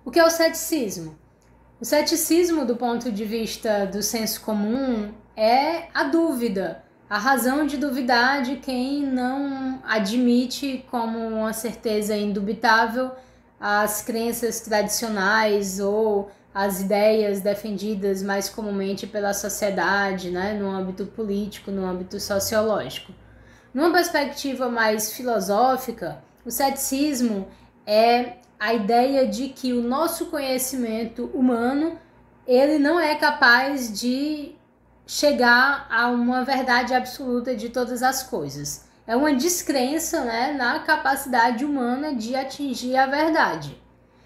O que é o ceticismo? O ceticismo, do ponto de vista do senso comum, é a dúvida, a razão de duvidar de quem não admite como uma certeza indubitável as crenças tradicionais ou as ideias defendidas mais comumente pela sociedade, né, no âmbito político, no âmbito sociológico. Numa perspectiva mais filosófica, o ceticismo é a ideia de que o nosso conhecimento humano ele não é capaz de chegar a uma verdade absoluta de todas as coisas. É uma descrença, né, na capacidade humana de atingir a verdade.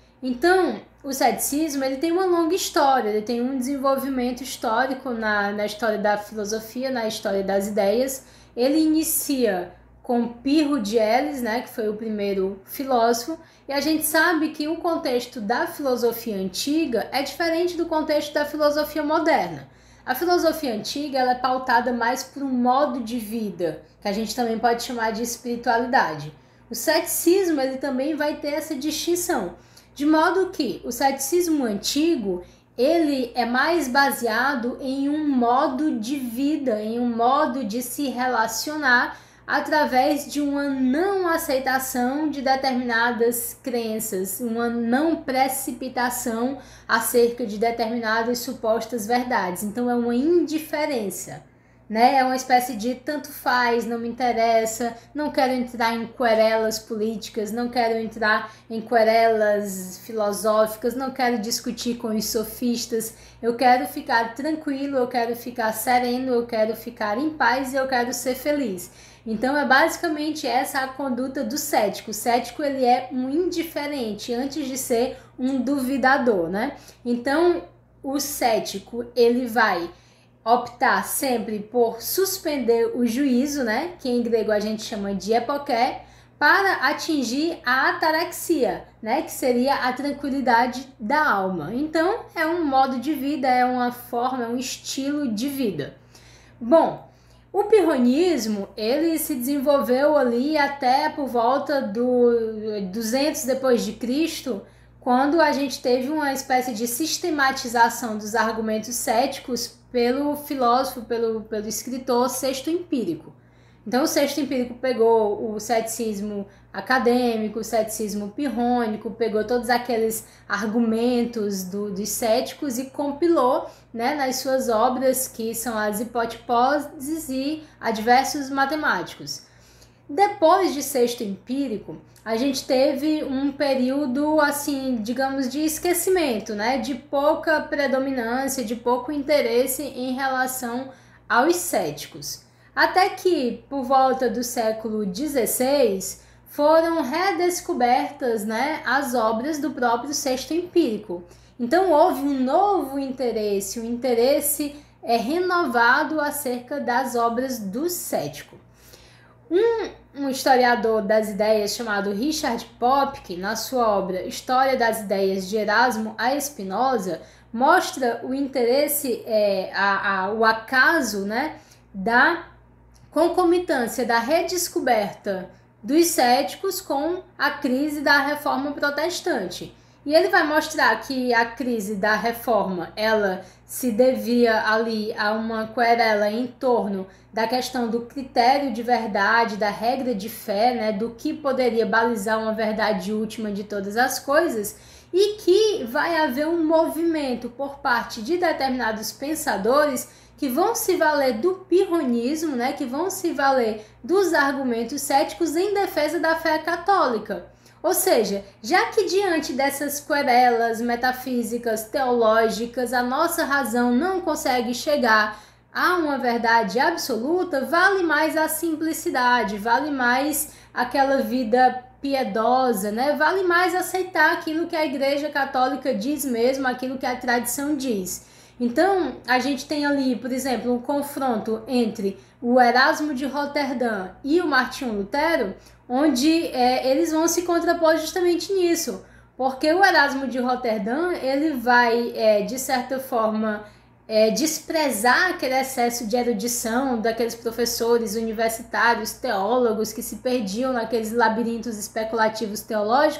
Então, o ceticismo ele tem uma longa história, ele tem um desenvolvimento histórico na história da filosofia, na história das ideias. Ele inicia com Pirro de Elis, né, que foi o primeiro filósofo, e a gente sabe que o contexto da filosofia antiga é diferente do contexto da filosofia moderna. A filosofia antiga ela é pautada mais por um modo de vida, que a gente também pode chamar de espiritualidade. O ceticismo ele também vai ter essa distinção, de modo que o ceticismo antigo ele é mais baseado em um modo de vida, em um modo de se relacionar através de uma não aceitação de determinadas crenças, uma não precipitação acerca de determinadas supostas verdades. Então é uma indiferença, né? É uma espécie de tanto faz, não me interessa, não quero entrar em querelas políticas, não quero entrar em querelas filosóficas, não quero discutir com os sofistas, eu quero ficar tranquilo, eu quero ficar sereno, eu quero ficar em paz e eu quero ser feliz. Então é basicamente essa a conduta do cético. O cético ele é um indiferente antes de ser um duvidador, né? Então o cético ele vai optar sempre por suspender o juízo, né? Que em grego a gente chama de epoké, para atingir a ataraxia, né? Que seria a tranquilidade da alma. Então é um modo de vida, é uma forma, é um estilo de vida. Bom, o pirronismo, ele se desenvolveu ali até por volta do 200 depois de Cristo, quando a gente teve uma espécie de sistematização dos argumentos céticos pelo filósofo, pelo escritor Sexto Empírico. Então o Sexto Empírico pegou o ceticismo acadêmico, o ceticismo pirrônico, pegou todos aqueles argumentos dos céticos e compilou, né, nas suas obras, que são as Hipotiposes e Adversos Matemáticos. Depois de Sexto Empírico, a gente teve um período, assim, digamos, de esquecimento, né, de pouca predominância, de pouco interesse em relação aos céticos. Até que, por volta do século XVI, foram redescobertas, né, as obras do próprio Sexto Empírico. Então houve um novo interesse, um interesse renovado acerca das obras do cético. Um historiador das ideias chamado Richard Popke, na sua obra História das Ideias de Erasmo a Spinoza, mostra o interesse, o acaso, né, da concomitância da redescoberta dos céticos com a crise da Reforma Protestante. E ele vai mostrar que a crise da Reforma, ela se devia ali a uma querela em torno da questão do critério de verdade, da regra de fé, né, do que poderia balizar uma verdade última de todas as coisas, e que vai haver um movimento por parte de determinados pensadores que vão se valer do pirronismo, né, que vão se valer dos argumentos céticos em defesa da fé católica. Ou seja, já que diante dessas querelas metafísicas, teológicas, a nossa razão não consegue chegar a uma verdade absoluta, vale mais a simplicidade, vale mais aquela vida piedosa, né? Vale mais aceitar aquilo que a Igreja Católica diz mesmo, aquilo que a tradição diz. Então, a gente tem ali, por exemplo, um confronto entre o Erasmo de Roterdã e o Martinho Lutero, onde eles vão se contrapor justamente nisso, porque o Erasmo de Roterdã, ele vai, de certa forma, desprezar aquele excesso de erudição daqueles professores universitários, teólogos, que se perdiam naqueles labirintos especulativos teológicos,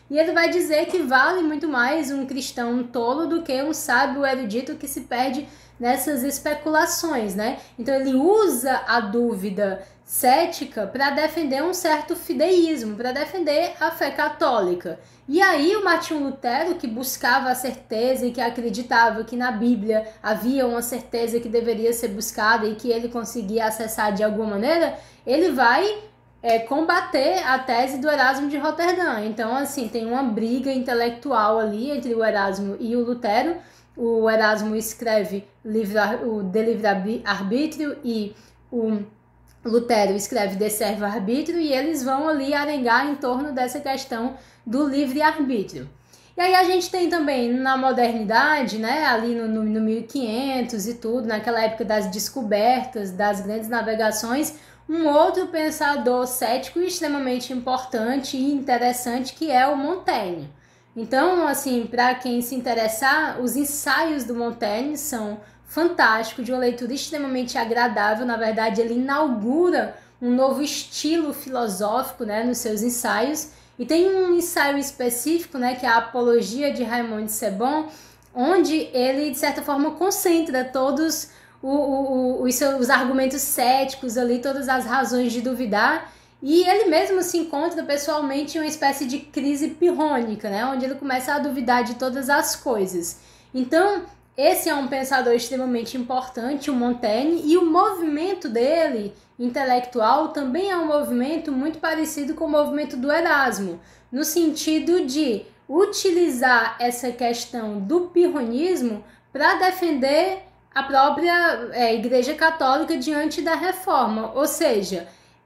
E ele vai dizer que vale muito mais um cristão tolo do que um sábio erudito que se perde nessas especulações, né? Então ele usa a dúvida cética para defender um certo fideísmo, para defender a fé católica. E aí o Martinho Lutero, que buscava a certeza e que acreditava que na Bíblia havia uma certeza que deveria ser buscada e que ele conseguia acessar de alguma maneira, ele vai combater a tese do Erasmo de Roterdã. Então, assim, tem uma briga intelectual ali entre o Erasmo e o Lutero. O Erasmo escreve o De Livre-Arbítrio e o Lutero escreve De Servo-Arbítrio, e eles vão ali arengar em torno dessa questão do livre-arbítrio. E aí a gente tem também na modernidade, né, ali no 1500 e tudo, naquela época das descobertas, das grandes navegações, um outro pensador cético extremamente importante e interessante, que é o Montaigne. Então, assim, para quem se interessar, os ensaios do Montaigne são fantásticos, de uma leitura extremamente agradável. Na verdade, ele inaugura um novo estilo filosófico, né, nos seus ensaios. E tem um ensaio específico, né, que é a Apologia de Raymond de Sebon, onde ele, de certa forma, concentra todos os argumentos céticos ali, todas as razões de duvidar, e ele mesmo se encontra pessoalmente em uma espécie de crise pirrônica, né, onde ele começa a duvidar de todas as coisas. Então, esse é um pensador extremamente importante, o Montaigne, e o movimento dele, intelectual, também é um movimento muito parecido com o movimento do Erasmo, no sentido de utilizar essa questão do pirronismo para defender a própria Igreja Católica diante da reforma. Ou seja,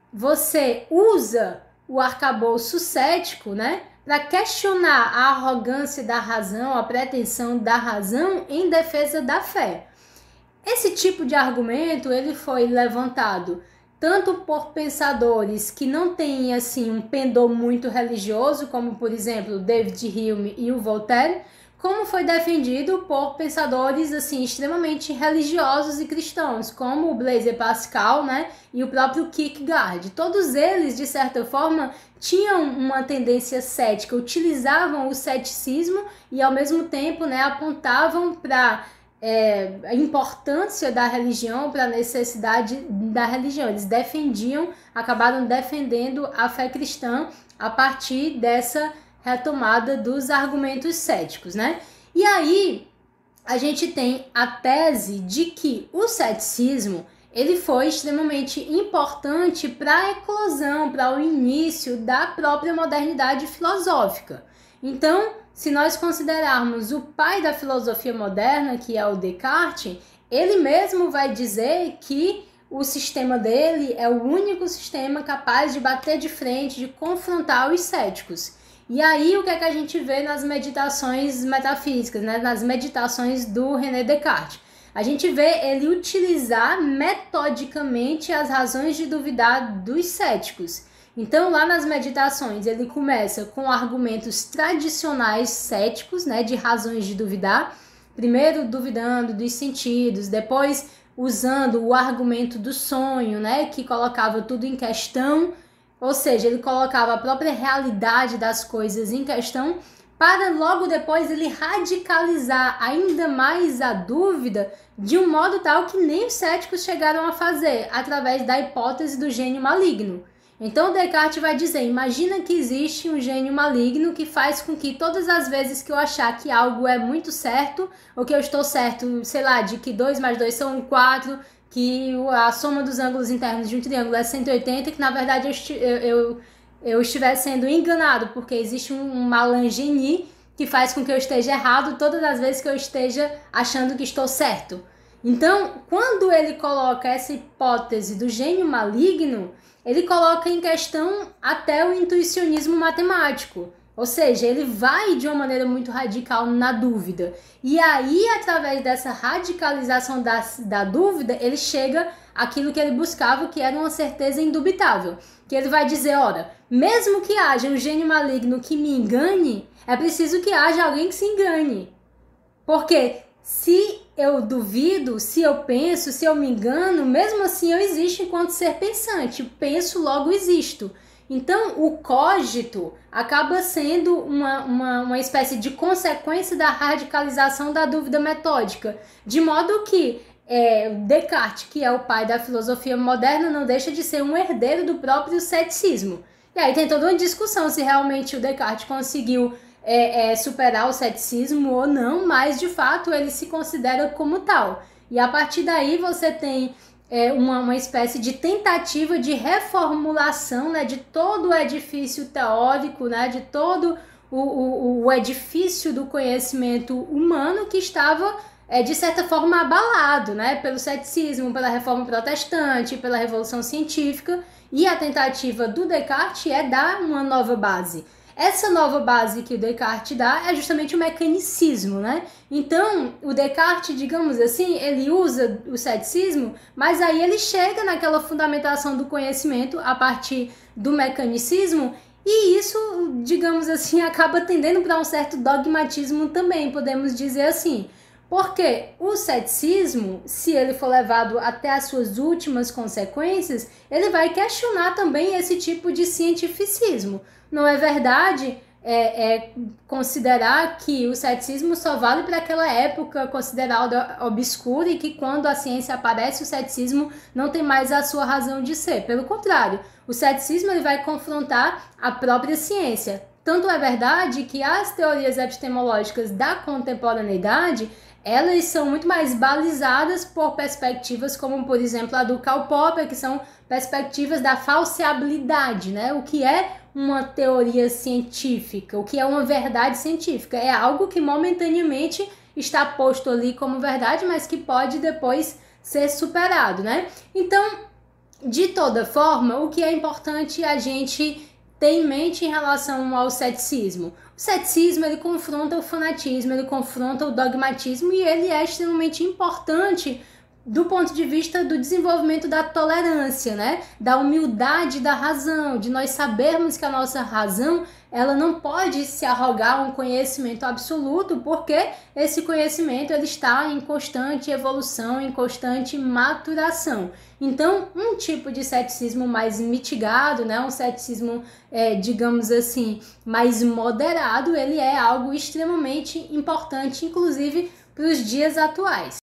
você usa o arcabouço cético, né, para questionar a arrogância da razão, a pretensão da razão em defesa da fé. Esse tipo de argumento ele foi levantado tanto por pensadores que não têm assim um pendor muito religioso, como por exemplo David Hume e o Voltaire, como foi defendido por pensadores assim extremamente religiosos e cristãos, como o Blaise Pascal, né, e o próprio Kierkegaard. Todos eles, de certa forma, tinham uma tendência cética, utilizavam o ceticismo e ao mesmo tempo, né, apontavam para a importância da religião, para a necessidade da religião. Eles acabaram defendendo a fé cristã a partir dessa retomada dos argumentos céticos, né? E aí a gente tem a tese de que o ceticismo ele foi extremamente importante para a eclosão, para o início da própria modernidade filosófica. Então, se nós considerarmos o pai da filosofia moderna, que é o Descartes, ele mesmo vai dizer que o sistema dele é o único sistema capaz de bater de frente, de confrontar os céticos. E aí, o que é que a gente vê nas meditações metafísicas, né? Nas meditações do René Descartes? A gente vê ele utilizar metodicamente as razões de duvidar dos céticos. Então, lá nas meditações, ele começa com argumentos tradicionais céticos, né? De razões de duvidar. Primeiro, duvidando dos sentidos, depois usando o argumento do sonho, né? Que colocava tudo em questão. Ou seja, ele colocava a própria realidade das coisas em questão para logo depois ele radicalizar ainda mais a dúvida de um modo tal que nem os céticos chegaram a fazer, através da hipótese do gênio maligno. Então Descartes vai dizer, imagina que existe um gênio maligno que faz com que todas as vezes que eu achar que algo é muito certo, ou que eu estou certo, sei lá, de que 2 mais 2 são 4, que a soma dos ângulos internos de um triângulo é 180, que na verdade eu estiver sendo enganado, porque existe um malangeni que faz com que eu esteja errado todas as vezes que eu esteja achando que estou certo. Então, quando ele coloca essa hipótese do gênio maligno, ele coloca em questão até o intuicionismo matemático. Ou seja, ele vai de uma maneira muito radical na dúvida. E aí, através dessa radicalização da dúvida, ele chega àquilo que ele buscava, que era uma certeza indubitável. Que ele vai dizer, ora, mesmo que haja um gênio maligno que me engane, é preciso que haja alguém que se engane. Porque se eu duvido, se eu penso, se eu me engano, mesmo assim eu existo enquanto ser pensante. Penso, logo existo. Então, o cogito acaba sendo uma espécie de consequência da radicalização da dúvida metódica, de modo que Descartes, que é o pai da filosofia moderna, não deixa de ser um herdeiro do próprio ceticismo. E aí tem toda uma discussão se realmente o Descartes conseguiu superar o ceticismo ou não, mas de fato ele se considera como tal. E a partir daí você tem uma espécie de tentativa de reformulação, né, de todo o edifício teórico, né, de todo o edifício do conhecimento humano que estava, de certa forma, abalado, né, pelo ceticismo, pela reforma protestante, pela revolução científica, e a tentativa do Descartes é dar uma nova base. Essa nova base que o Descartes dá é justamente o mecanicismo, né? Então, o Descartes, digamos assim, ele usa o ceticismo, mas aí ele chega naquela fundamentação do conhecimento a partir do mecanicismo, e isso, digamos assim, acaba tendendo para um certo dogmatismo também, podemos dizer assim. Porque o ceticismo, se ele for levado até as suas últimas consequências, ele vai questionar também esse tipo de cientificismo. Não é verdade considerar que o ceticismo só vale para aquela época considerada obscura e que quando a ciência aparece, o ceticismo não tem mais a sua razão de ser. Pelo contrário, o ceticismo ele vai confrontar a própria ciência. Tanto é verdade que as teorias epistemológicas da contemporaneidade elas são muito mais balizadas por perspectivas como, por exemplo, a do Karl Popper, que são perspectivas da falseabilidade, né? O que é uma teoria científica? O que é uma verdade científica? É algo que momentaneamente está posto ali como verdade, mas que pode depois ser superado, né? Então, de toda forma, o que é importante a gente ter em mente em relação ao ceticismo? O ceticismo, ele confronta o fanatismo, ele confronta o dogmatismo e ele é extremamente importante do ponto de vista do desenvolvimento da tolerância, né? Da humildade da razão, de nós sabermos que a nossa razão ela não pode se arrogar um conhecimento absoluto, porque esse conhecimento ele está em constante evolução, em constante maturação. Então, um tipo de ceticismo mais mitigado, né, um ceticismo, digamos assim, mais moderado, ele é algo extremamente importante, inclusive para os dias atuais.